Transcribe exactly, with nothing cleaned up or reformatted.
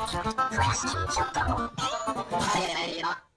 増やしていっちゃったの。大変だ。